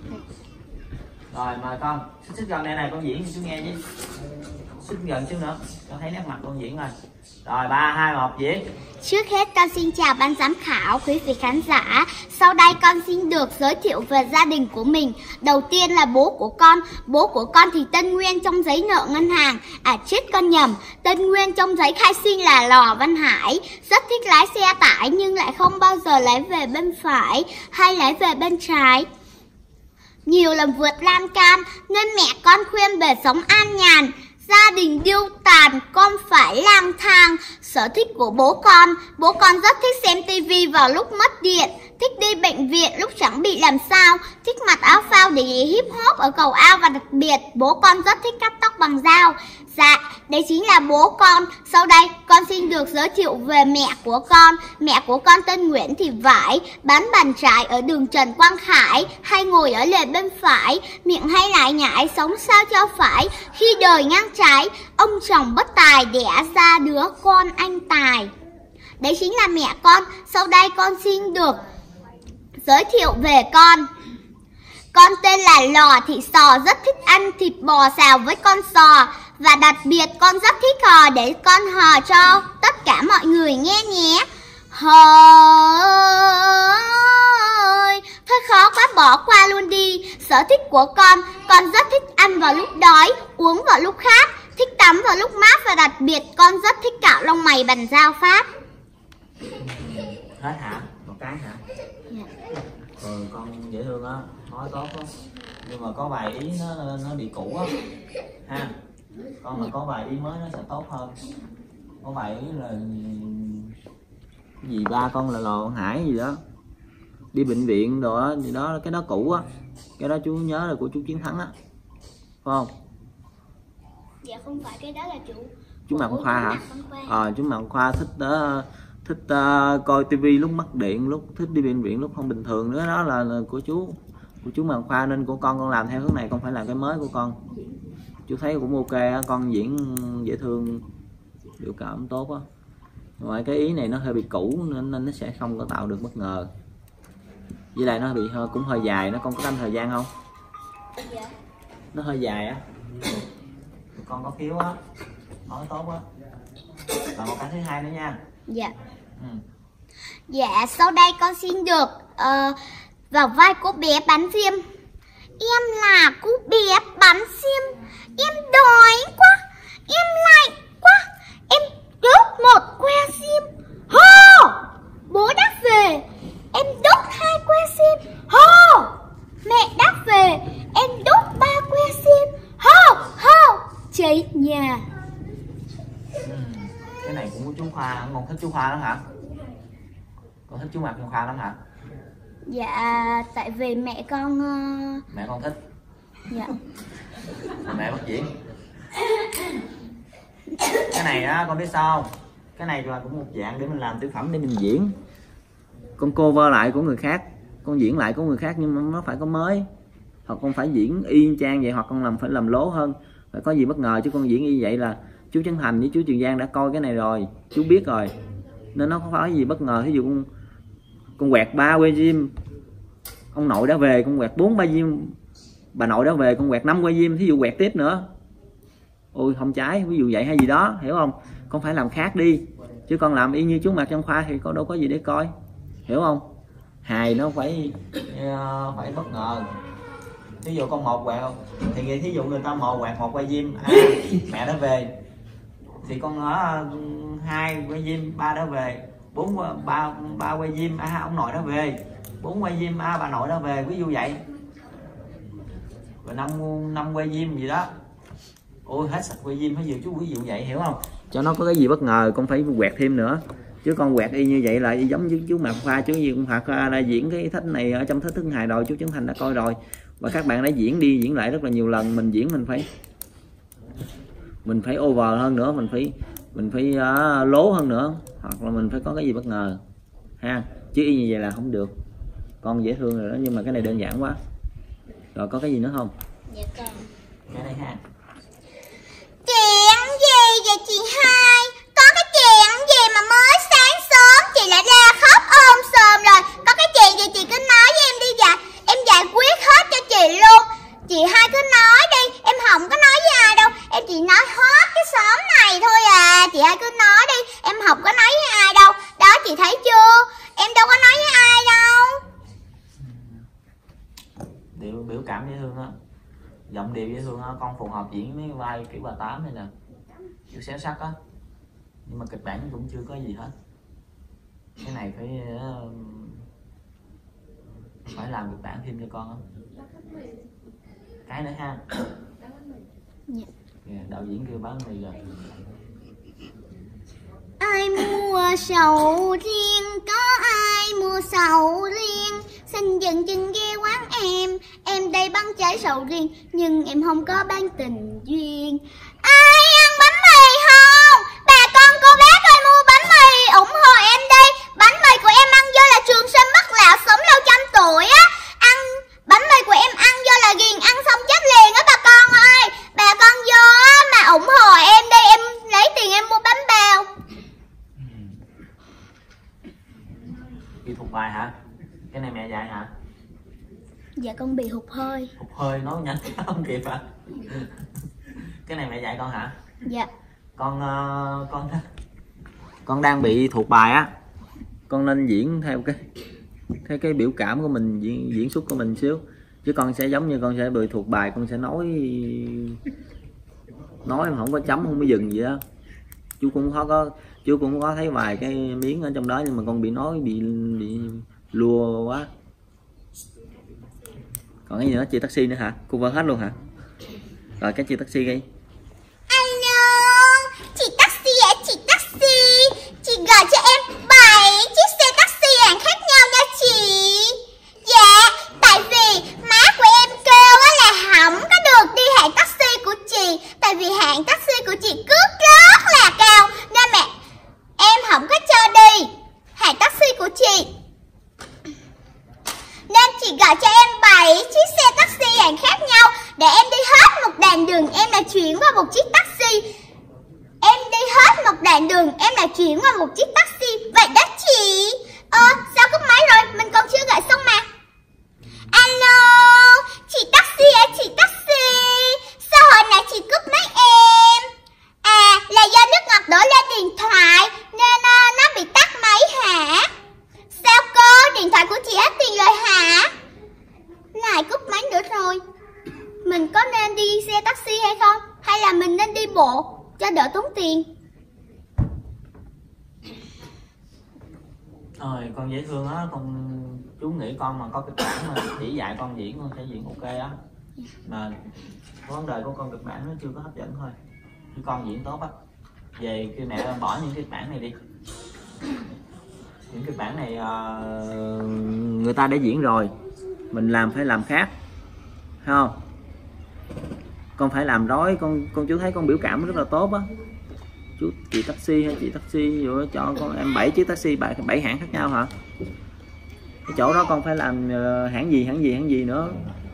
Rồi mời con. Xích xích gần đây này con diễn cho chú nghe chứ. Xích gần chút nữa. Con thấy nét mặt con diễn rồi. Rồi ba hai một diễn. Trước hết con xin chào ban giám khảo, quý vị khán giả. Sau đây con xin được giới thiệu về gia đình của mình. Đầu tiên là bố của con. Bố của con thì tên Nguyên trong giấy nợ ngân hàng. À chết con nhầm. Tên Nguyên trong giấy khai sinh là Lò Văn Hải. Rất thích lái xe tải nhưng lại không bao giờ lái về bên phải hay lái về bên trái. Nhiều lần vượt lan can nên mẹ con khuyên về sống an nhàn. Gia đình điêu tàn, con phải lang thang. Sở thích của bố con, bố con rất thích xem tivi vào lúc mất điện, thích đi bệnh viện lúc chẳng bị làm sao, thích mặc áo phao để hip hop ở cầu ao và đặc biệt bố con rất thích cắt tóc bằng dao. Dạ, đấy chính là bố con. Sau đây con xin được giới thiệu về mẹ của con. Mẹ của con tên Nguyễn Thị Vải, bán bàn trái ở đường Trần Quang Khải, hay ngồi ở lề bên phải, miệng hay lại nhải, sống sao cho phải. Khi đời ngang trái, ông chồng bất tài đẻ ra đứa con anh tài. Đấy chính là mẹ con. Sau đây con xin được giới thiệu về con. Con tên là Lò Thị Sò, rất thích ăn thịt bò xào với con sò. Và đặc biệt con rất thích hò, để con hò cho tất cả mọi người nghe nhé. Hò ơi, thôi khó quá bỏ qua luôn đi. Sở thích của con, con rất thích ăn vào lúc đói, uống vào lúc khát, thích tắm vào lúc mát. Và đặc biệt con rất thích cạo lông mày bằng dao Pháp. Hết hả? Một cái hả? Dạ. Ừ, con dễ thương á, nói tốt á. Nhưng mà có vài ý nó nó bị cũ á ha. Con mà có vài ý mới nó sẽ tốt hơn. Có vài ý là cái gì ba con là Lò Văn Hải gì đó, đi bệnh viện đồ đó gì đó, cái đó cũ á, cái đó chú nhớ là của chú Chiến Thắng á. phải không? Dạ không phải, cái đó là chủ Chú Mạc Văn Khoa hả? Văn Khoa. Ờ, chú Mạc Văn Khoa thích uh, thích uh, coi tivi lúc mất điện, lúc thích đi bệnh viện lúc không bình thường nữa, đó là, là của chú của chú Mạc Văn Khoa, nên của con con làm theo hướng này, con phải làm cái mới của con. Chú thấy cũng ok á, con diễn dễ thương, biểu cảm tốt á. Ngoài cái ý này nó hơi bị cũ nên, nên nó sẽ không có tạo được bất ngờ. Với lại nó bị hơi, cũng hơi dài, nó con có canh thời gian không? Dạ. Nó hơi dài á. Con có khiếu á, nói tốt á. Và một cái thứ hai nữa nha. Dạ. Ừ. Dạ, sau đây con xin được uh, vào vai cô bé bán xiêm. Em là cô bé bán xiêm. Em đói quá, em lạnh quá, em đốt một que xiêm. Hô! Bố đã về, em đốt hai que xiêm. Hô! Mẹ đã về, em đốt ba que xiêm. Hô! Hô! Cháy nhà. Ừ. Cái này cũng của chú Khoa, con thích chú Khoa lắm hả? Con thích chú Mạc Văn Khoa lắm hả? Dạ, tại vì mẹ con... Uh... Mẹ con thích. Dạ. Mẹ bắt diễn. Cái này á con biết sao không? Cái này là cũng một dạng để mình làm tiểu phẩm để mình diễn. Con cover lại của người khác, con diễn lại của người khác nhưng mà nó phải có mới. Hoặc con phải diễn y chang vậy, hoặc con làm phải làm lố hơn. Phải có gì bất ngờ, chứ con diễn như vậy là chú Trấn Thành với chú Trường Giang đã coi cái này rồi, chú biết rồi. Nên nó không phải gì bất ngờ. Ví dụ con con quẹt ba que diêm, ông nội đã về, con quẹt bốn ba diêm, bà nội đã về, con quẹt năm que diêm, thí dụ quẹt tiếp nữa. Ôi không trái, ví dụ vậy hay gì đó, hiểu không? Con phải làm khác đi, chứ con làm y như chú Mạc Văn Khoa thì con đâu có gì để coi, hiểu không? Hài nó phải uh, phải bất ngờ. Thí dụ con một quẹt, thì thí dụ người ta một quẹt một que diêm, à, mẹ đã về, thì con ở uh, hai que diêm, ba đã về, bốn ba ba que diêm, à, ông nội đã về, bốn que diêm, à, bà nội đã về, ví dụ vậy. Rồi năm năm que diêm gì đó, ôi hết sạch que diêm, ví dụ chú ví dụ vậy, hiểu không? Cho nó có cái gì bất ngờ con phải quẹt thêm nữa, chứ con quẹt y như vậy là giống như chú Mạc Khoa, chú gì cũng Mạc là diễn cái thích này ở trong Thách Thức Hài rồi, chú Trấn Thành đã coi rồi, và các bạn đã diễn đi diễn lại rất là nhiều lần. Mình diễn mình phải mình phải over hơn nữa, mình phải mình phải uh, lố hơn nữa, hoặc là mình phải có cái gì bất ngờ ha, chứ y như vậy là không được. Con dễ thương rồi đó, nhưng mà cái này đơn giản quá. Rồi có cái gì nữa không? Dạ con. Cái này ha. Chuyện gì vậy chị hai? Có cái chuyện gì mà mới sáng sớm chị lại ra khóc ôm sòm rồi? Có cái chuyện gì chị cứ nói với em đi dạ, em giải quyết hết cho chị luôn. Chị hai cứ nói đi, em không có nói với ai đâu, em chỉ nói hết cái xóm này thôi à. Chị hai cứ nói đi, em không có nói với ai đâu. Đó chị thấy chưa, em đâu có nói với ai đâu. Điệu biểu cảm dễ thương á, giọng điệu dễ thương á, con phù hợp diễn mấy vai kiểu bà Tám này nè, kiểu xéo sắc á, nhưng mà kịch bản cũng chưa có gì hết. Cái này phải uh, phải làm kịch bản thêm cho con á. Cái nữa ha. Dạ. Yeah, đạo diễn kêu bán mì rồi. Ai mua sầu riêng, có ai mua sầu riêng, xin dừng chân ghé quán em, em đây bán trái sầu riêng, nhưng em không có bán tình duyên. Ai ăn bánh mì không? Bà con cô bác ơi, mua bánh mì ủng hộ em đây. Bánh mì của em ăn vô là trường sinh bất lão, sống lâu trăm tuổi á. Ăn bánh mì của em ăn vô là ghiền, ăn xong chết liền á bà con ơi. Bà con vô á mà ủng hộ em đây, em lấy tiền em mua bánh bao. Bị thuộc bài hả? Cái này mẹ dạy hả? Dạ con bị hụt hơi. Hụt hơi nói nhanh không kịp hả? Cái này mẹ dạy con hả? Dạ. Con uh, con con đang bị thuộc bài á, con nên diễn theo cái theo cái biểu cảm của mình, diễn, diễn xuất của mình xíu, chứ con sẽ giống như con sẽ bị thuộc bài, con sẽ nói nói mà không có chấm không có dừng gì đó. Chú cũng khó có chú cũng có thấy vài cái miếng ở trong đó, nhưng mà con bị nói bị bị lùa quá. Còn cái gì nữa? Chị taxi nữa hả? Cover hết luôn hả? Rồi cái chị taxi đi. Alo, chị taxi ạ, chị taxi. Chị gọi cho em bảy chiếc xe taxi hãng khác nhau nha chị. Dạ, tại vì má của em kêu là không có được đi hãng taxi chị gọi cho em bảy chiếc xe taxi hạng khác nhau để em đi hết một đoạn đường em lại chuyển qua một chiếc taxi. Em đi hết một đoạn đường em lại chuyển qua một chiếc taxi. Vậy đó chị. Ờ, sao cúp máy rồi? Mình còn chưa gọi xong mà. Alo, chị taxi à, chị taxi. Sao hồi nãy chị cúp máy em? À, là do nước ngọt đổ lên điện thoại nên uh, nó bị tắt máy hả? Sao cô, điện thoại của chị hết tiền rồi hả? Lại cúp máy nữa rồi. Mình có nên đi xe taxi hay không? Hay là mình nên đi bộ cho đỡ tốn tiền? Thôi con dễ thương á, con chú nghĩ con mà có kịch bản mà chỉ dạy con diễn con sẽ diễn ok á. Mà vấn đề của con kịch bản nó chưa có hấp dẫn thôi. Chứ con diễn tốt á. Về khi mẹ bỏ những kịch bản này đi. Những kịch bản này uh, người ta đã diễn rồi, mình làm phải làm khác, thấy không? Con phải làm rối, con con chú thấy con biểu cảm rất là tốt á. Chú chị taxi hay chị taxi rồi cho con em bảy chiếc taxi bảy bảy hãng khác nhau hả? Cái chỗ đó con phải làm uh, hãng gì hãng gì hãng gì nữa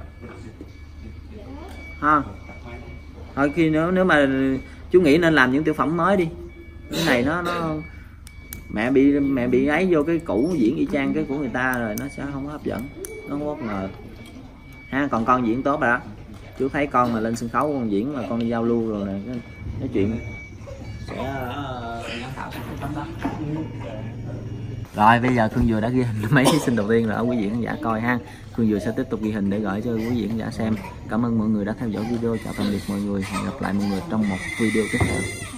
ha. Thôi khi nếu nếu mà chú nghĩ nên làm những tiểu phẩm mới đi. Cái này nó nó mẹ bị mẹ bị ấy vô cái cũ diễn y chang cái của người ta rồi nó sẽ không có hấp dẫn, nó không bất ngờ ha. Còn con diễn tốt rồi đó, chú thấy con mà lên sân khấu con diễn mà con đi giao lưu rồi này, nói chuyện sẽ giám khảo cái tấm đó. Rồi bây giờ Khương Dừa đã ghi hình mấy thí sinh đầu tiên rồi ở quý vị khán giả coi ha. Khương Dừa sẽ tiếp tục ghi hình để gửi cho quý vị khán giả xem. Cảm ơn mọi người đã theo dõi video, chào tạm biệt mọi người, hẹn gặp lại mọi người trong một video tiếp theo.